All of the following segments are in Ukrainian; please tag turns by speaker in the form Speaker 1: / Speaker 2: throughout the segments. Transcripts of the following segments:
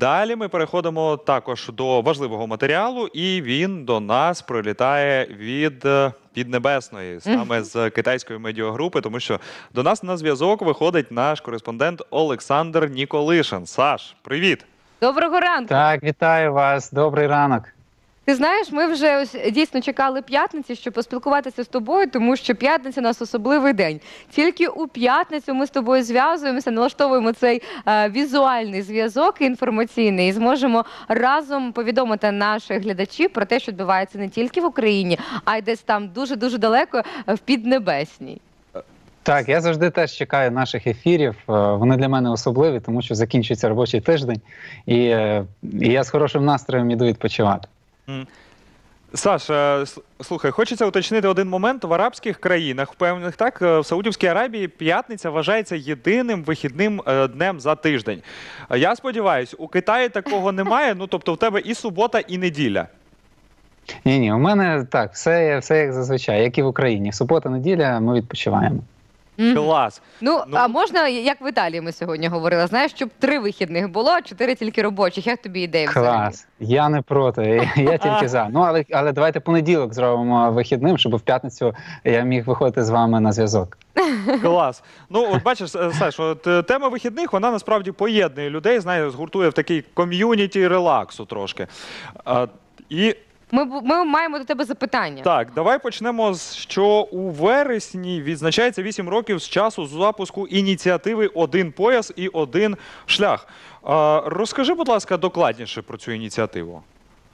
Speaker 1: Далі ми переходимо також до важливого матеріалу, і він до нас прилітає від Піднебесної, саме з китайської медіагрупи, тому що до нас на зв'язок виходить наш кореспондент Олександр Ніколишин. Саш, привіт!
Speaker 2: Доброго ранку!
Speaker 3: Так, вітаю вас, добрий ранок.
Speaker 2: Ти знаєш, ми вже ось дійсно чекали п'ятниці, щоб поспілкуватися з тобою, тому що п'ятниця у нас особливий день. Тільки у п'ятницю ми з тобою зв'язуємося, налаштовуємо цей візуальний зв'язок інформаційний і зможемо разом повідомити наших глядачів про те, що відбувається не тільки в Україні, а й десь там дуже-дуже далеко в Піднебесній.
Speaker 3: Так, я завжди теж чекаю наших ефірів. Вони для мене особливі, тому що закінчується робочий тиждень, і я з хорошим настроєм іду відпочивати.
Speaker 1: Саш, слухай, хочеться уточнити один момент. В арабських країнах, впевнених, так, в Саудівській Аравії п'ятниця вважається єдиним вихідним днем за тиждень. Я сподіваюся, у Китаї такого немає, ну тобто в тебе і субота, і неділя.
Speaker 3: Ні, у мене так, все як зазвичай, як і в Україні. Субота, неділя, ми відпочиваємо.
Speaker 1: Клас.
Speaker 2: Ну, а можна, як в Італії ми сьогодні говорили, знаєш, щоб 3 вихідних було, а 4 тільки робочих. Як тобі ідея взагалі?
Speaker 3: Клас, я не проти, я тільки за. Ну, але давайте понеділок зробимо вихідним, щоб в п'ятницю я міг виходити з вами на зв'язок.
Speaker 1: Клас. Ну, от бачиш, Саш, от тема вихідних, вона насправді поєднує людей, знаєш, згуртує в такий ком'юніті релаксу трошки.
Speaker 2: Ми маємо до тебе запитання.
Speaker 1: Так, давай почнемо з що у вересні відзначається 8 років з часу запуску ініціативи «Один пояс і один шлях». Розкажи, будь ласка, докладніше про цю ініціативу.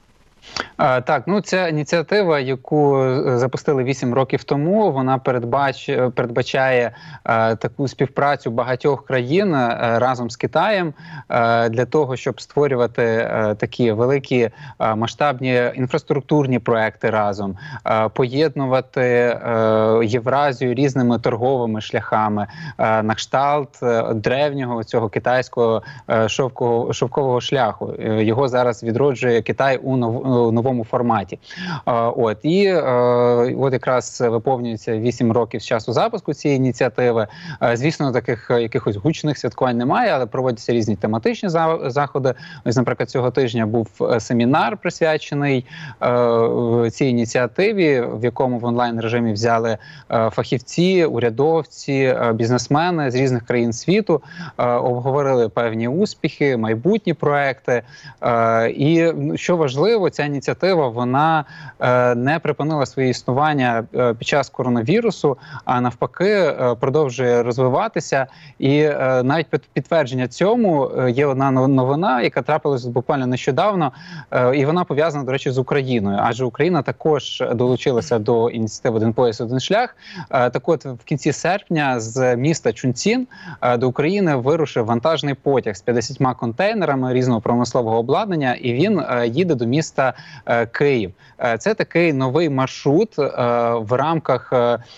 Speaker 3: Так, ну ця ініціатива, яку запустили 8 років тому, вона передбачає таку співпрацю багатьох країн разом з Китаєм для того, щоб створювати такі великі масштабні інфраструктурні проекти разом, поєднувати Євразію різними торговими шляхами, на кшталт древнього цього китайського шовкового шляху. Його зараз відроджує Китай у новому форматі. От якраз виповнюється 8 років з часу запуску цієї ініціативи. Звісно, таких якихось гучних святкувань немає, але проводяться різні тематичні заходи. Ось, наприклад, цього тижня був семінар, присвячений цій ініціативі, в якому в онлайн-режимі взяли фахівці, урядовці, бізнесмени з різних країн світу, обговорили певні успіхи, майбутні проекти. І, що важливо, ця ініціатива, вона не припинила своє існування під час коронавірусу, а навпаки продовжує розвиватися. І навіть підтвердження цьому є одна новина, яка трапилась буквально нещодавно, і вона пов'язана, до речі, з Україною. Адже Україна також долучилася до ініціативи «Один пояс, один шлях». Так от, в кінці серпня з міста Чунцін до України вирушив вантажний потяг з 50 контейнерами різного промислового обладнання, і він їде до міста Київ. Це такий новий маршрут в рамках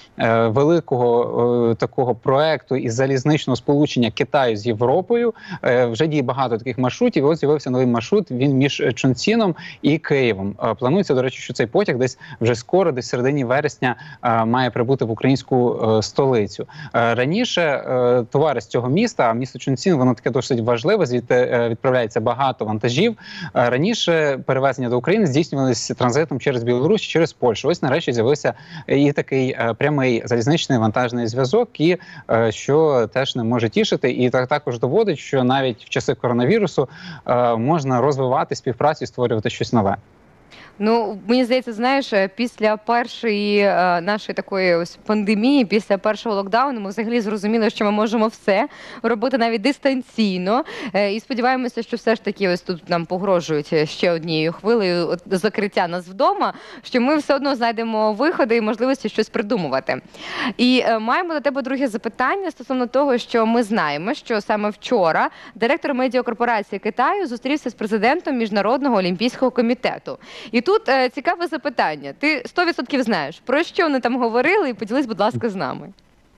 Speaker 3: великого такого проекту із залізничного сполучення Китаю з Європою. Вже діє багато таких маршрутів, і ось з'явився новий маршрут, він між Чунціном і Києвом. Планується, до речі, що цей потяг десь вже скоро, десь в середині вересня, має прибути в українську столицю. Раніше товари з цього міста, а місто Чунцін, воно таке досить важливе, звідти відправляється багато вантажів. Раніше перевезення до України здійснювалися транзитом через Білорусь, через Польщу. Ось нарешті з'явився і такий прямий залізничний вантажний зв'язок, і що теж не може тішити. І також доводить, що навіть в часи коронавірусу можна розвивати співпрацю і створювати щось нове.
Speaker 2: Ну, мені здається, знаєш, після першої нашої такої ось пандемії, після першого локдауну, ми взагалі зрозуміли, що ми можемо все робити навіть дистанційно. І сподіваємося, що все ж таки ось тут нам погрожують ще однією хвилею закриття нас вдома, що ми все одно знайдемо виходи і можливості щось придумувати. І маємо до тебе друге запитання стосовно того, що ми знаємо, що саме вчора директор медіакорпорації Китаю зустрівся з президентом Міжнародного олімпійського комітету. І тут цікаве запитання. Ти 100% знаєш, про що вони там говорили, і поділись, будь ласка, з нами.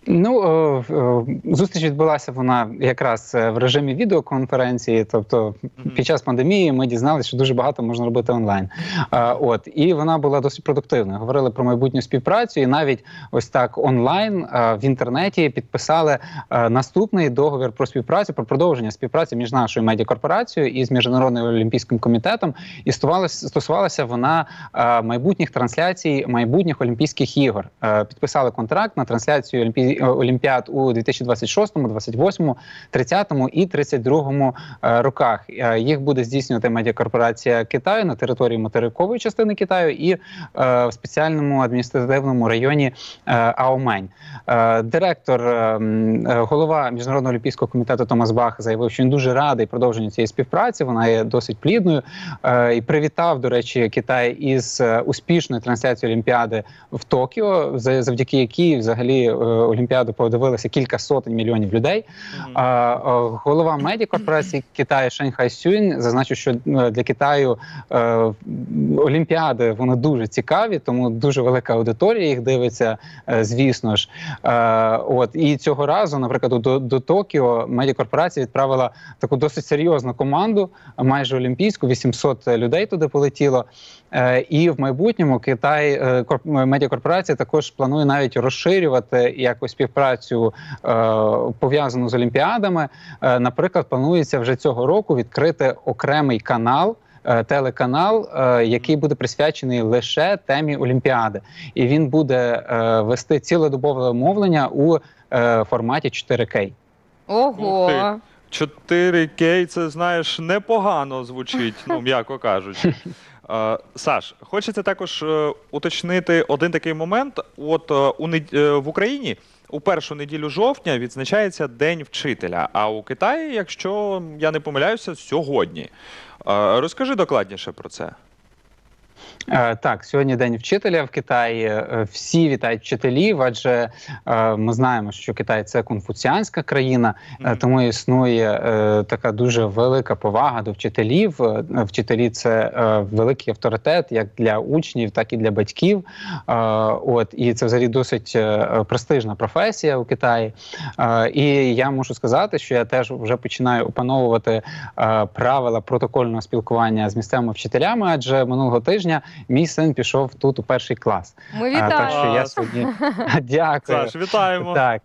Speaker 3: Зустріч відбулася вона якраз в режимі відеоконференції, тобто під час пандемії ми дізналися, що дуже багато можна робити онлайн. І вона була досить продуктивною. Говорили про майбутню співпрацю, і навіть ось так онлайн в інтернеті підписали наступний договір про співпрацю, про продовження співпраці між нашою медіакорпорацією і з Міжнародним олімпійським комітетом. І стосувалася вона майбутніх трансляцій майбутніх Олімпійських ігор. Підписали контракт на трансляцію Олімпіад у 2026, 2028, 30 і 32 роках. Їх буде здійснювати медіакорпорація Китаю на території материкової частини Китаю і в спеціальному адміністративному районі Аомень. Голова Міжнародного олімпійського комітету Томас Бах заявив, що він дуже радий продовженню цієї співпраці, вона є досить плідною. І привітав, до речі, Китай із успішною трансляцією Олімпіади в Токіо, завдяки якій взагалі Олімпіаду подивилися кілька сотень мільйонів людей. Голова медіакорпорації Китаю Шень Хайсюнь зазначив, що для Китаю Олімпіади вони дуже цікаві, тому дуже велика аудиторія їх дивиться, звісно ж. І цього разу, наприклад, до Токіо медіакорпорація відправила таку досить серйозну команду, майже олімпійську, 800 людей туди полетіло. І в майбутньому медіакорпорація також планує навіть розширювати якось співпрацю пов'язану з Олімпіадами. Наприклад, планується вже цього року відкрити окремий канал, телеканал, який буде присвячений лише темі Олімпіади. І він буде вести цілодобове мовлення у форматі 4К.
Speaker 2: Ого!
Speaker 1: 4К, це, знаєш, непогано звучить, м'яко кажучи. Саш, хочеться також уточнити один такий момент. В Україні у першу неділю жовтня відзначається День вчителя, а у Китаї, якщо я не помиляюся, сьогодні. Розкажи докладніше про це.
Speaker 3: Так, сьогодні День вчителя в Китаї. Всі вітають вчителів, адже ми знаємо, що Китай – це конфуціанська країна, тому існує така дуже велика повага до вчителів. Вчителі – це великий авторитет як для учнів, так і для батьків. І це взагалі досить престижна професія у Китаї. І я можу сказати, що я теж вже починаю опановувати правила протокольного спілкування з місцевими вчителями, адже минулого тижня мій син пішов тут у 1-й клас.
Speaker 2: Ми вітаємо!
Speaker 3: Так що я сьогодні... Дякую.
Speaker 1: Саш, вітаємо!
Speaker 3: Так.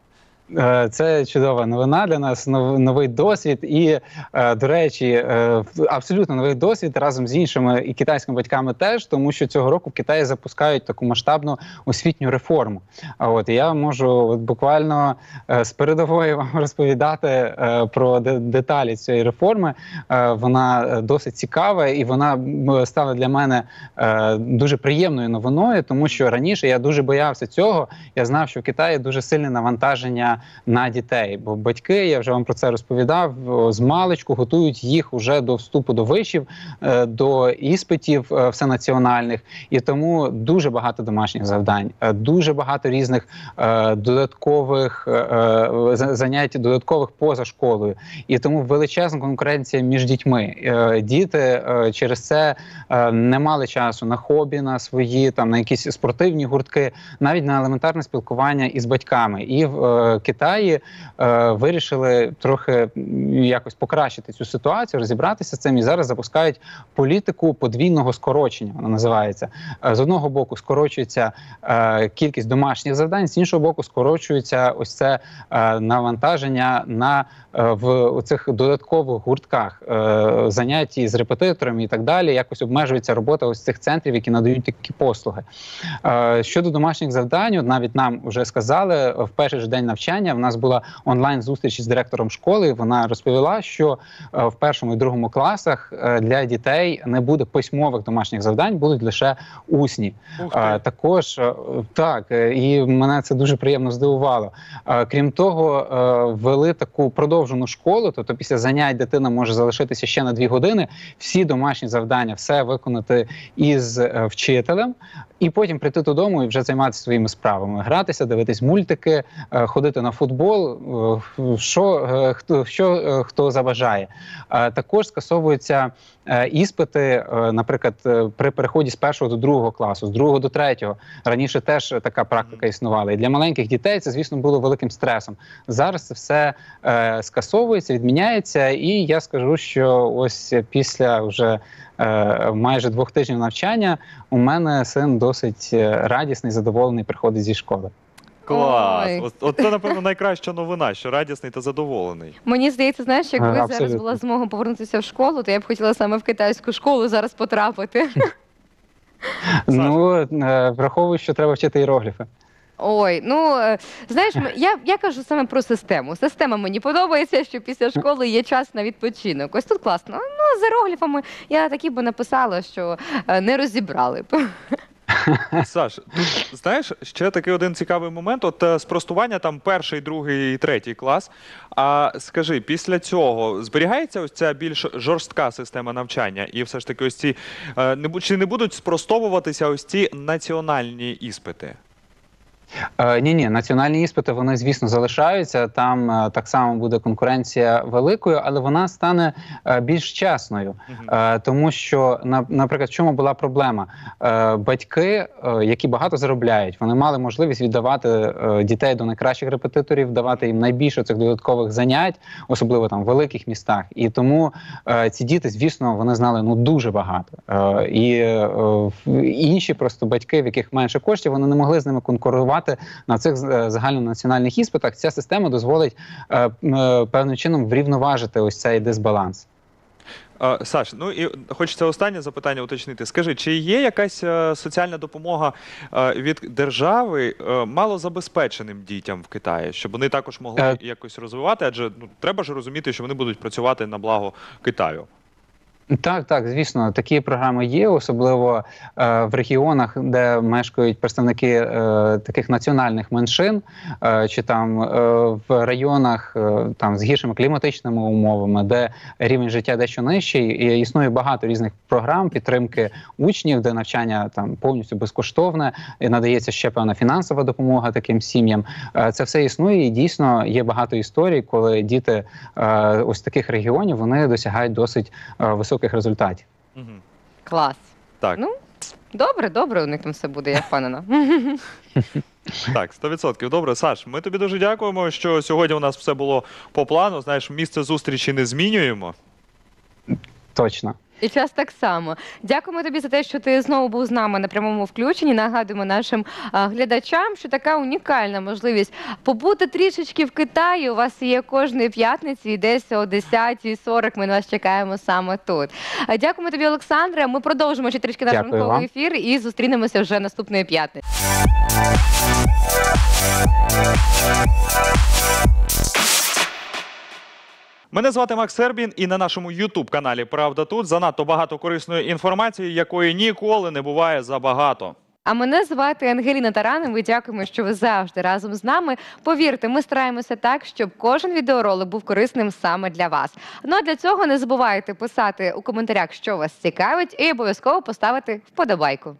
Speaker 3: Це чудова новина для нас, новий досвід і, до речі, абсолютно новий досвід разом з іншими і китайськими батьками теж, тому що цього року в Китаї запускають таку масштабну освітню реформу. І я можу буквально з передової вам розповідати про деталі цієї реформи. Вона досить цікава і вона стала для мене дуже приємною новиною, тому що раніше я дуже боявся цього. Я знав, що в Китаї дуже сильне навантаження на дітей, бо батьки, я вже вам про це розповідав, з маличку готують їх уже до вступу до вишів, до іспитів всенаціональних, і тому дуже багато домашніх завдань, дуже багато різних додаткових занять, додаткових поза школою, і тому величезна конкуренція між дітьми. Діти через це не мали часу на хобі, на свої, на якісь спортивні гуртки, навіть на елементарне спілкування із батьками. І в Китаї вирішили трохи якось покращити цю ситуацію, розібратися з цим, і зараз запускають політику подвійного скорочення, вона називається. З одного боку скорочується кількість домашніх завдань, з іншого боку скорочується ось це навантаження в цих додаткових гуртках, заняття з репетиторами і так далі, якось обмежується робота ось цих центрів, які надають такі послуги. Щодо домашніх завдань, навіть нам вже сказали, в перший же день навчання в нас була онлайн-зустріч з директором школи, вона розповіла, що в 1 і 2 класах для дітей не буде письмових домашніх завдань, будуть лише усні. Також, так, і мене це дуже приємно здивувало. Крім того, ввели таку продовжену школу, тобто після занять дитина може залишитися ще на 2 години, всі домашні завдання, все виконати із вчителем, і потім прийти додому і вже займатися своїми справами, гратися, дивитись мультики, ходити ходити на футбол, хто забажає. Також скасовуються іспити, наприклад, при переході з 1 до 2 класу, з 2 до 3. Раніше теж така практика існувала. І для маленьких дітей це, звісно, було великим стресом. Зараз це все скасовується, відміняється, і я скажу, що ось після вже майже 2 тижнів навчання у мене син досить радісний, задоволений, приходить зі школи.
Speaker 1: Клас!
Speaker 2: Ой.
Speaker 1: От це, напевно, найкраща новина, що радісний та задоволений.
Speaker 2: Мені здається, знаєш, якби зараз
Speaker 3: Абсолютно.
Speaker 2: була змога повернутися в школу, то я б хотіла саме в китайську школу зараз потрапити.
Speaker 3: Ну, враховую, що треба вчити іерогліфи.
Speaker 2: Ой, ну знаєш, я кажу саме про систему. Система мені подобається, що після школи є час на відпочинок. Ось тут класно. Ну, з іерогліфами я такі би написала, що не розібрали б.
Speaker 1: Саш, тут, знаєш, ще такий один цікавий момент. От спростування там 1, 2 і 3 клас. А скажи, після цього зберігається ось ця більш жорстка система навчання? І все ж таки ось ці, чи не будуть спростовуватися ось ці національні іспити?
Speaker 3: Ні, національні іспити, вони, звісно, залишаються. Там так само буде конкуренція великою, але вона стане більш чесною. Тому що, наприклад, в чому була проблема? Батьки, які багато заробляють, вони мали можливість віддавати дітей до найкращих репетиторів, давати їм найбільше цих додаткових занять, особливо там в великих містах. І тому ці діти, звісно, вони знали дуже багато. І інші просто батьки, в яких менше коштів, вони не могли з ними конкурувати на цих загальнонаціональних іспитах. Ця система дозволить певним чином врівноважити ось цей дисбаланс.
Speaker 1: Саш, ну і хочеться останнє запитання уточнити. Скажи, чи є якась соціальна допомога від держави малозабезпеченим дітям в Китаї, щоб вони також могли якось розвивати? Адже треба ж розуміти, що вони будуть працювати на благо Китаю.
Speaker 3: Так, звісно, такі програми є, особливо в регіонах, де мешкають представники таких національних меншин, чи там в районах там з гіршими кліматичними умовами, де рівень життя дещо нижчий. І існує багато різних програм підтримки учнів, де навчання там повністю безкоштовне, і надається ще певна фінансова допомога таким сім'ям. Це все існує, і дійсно є багато історій, коли діти ось таких регіонів, вони досягають досить високих результатів.
Speaker 2: Клас.
Speaker 1: Так.
Speaker 2: Ну, добре, у них там все буде, я впевнена.
Speaker 1: Так, 100%. Добре, Саш, ми тобі дуже дякуємо, що сьогодні у нас все було по плану. Знаєш, місце зустрічі не змінюємо.
Speaker 3: Точно.
Speaker 2: І час так само. Дякуємо тобі за те, що ти знову був з нами на прямому включенні. Нагадуємо нашим глядачам, що така унікальна можливість побути трішечки в Китаї у вас є кожної п'ятниці, і десь о 10:40 ми на вас чекаємо саме тут. Дякуємо тобі, Олександре. Ми продовжимо ще трішки наш ранковий ефір і зустрінемося вже наступної п'ятниці.
Speaker 1: Мене звати Макс Сербін, і на нашому YouTube-каналі «Правда тут» занадто багато корисної інформації, якої ніколи не буває забагато.
Speaker 2: А мене звати Ангеліна Таран, і ми дякуємо, що ви завжди разом з нами. Повірте, ми стараємося так, щоб кожен відеоролик був корисним саме для вас. Ну а для цього не забувайте писати у коментарях, що вас цікавить, і обов'язково поставити вподобайку.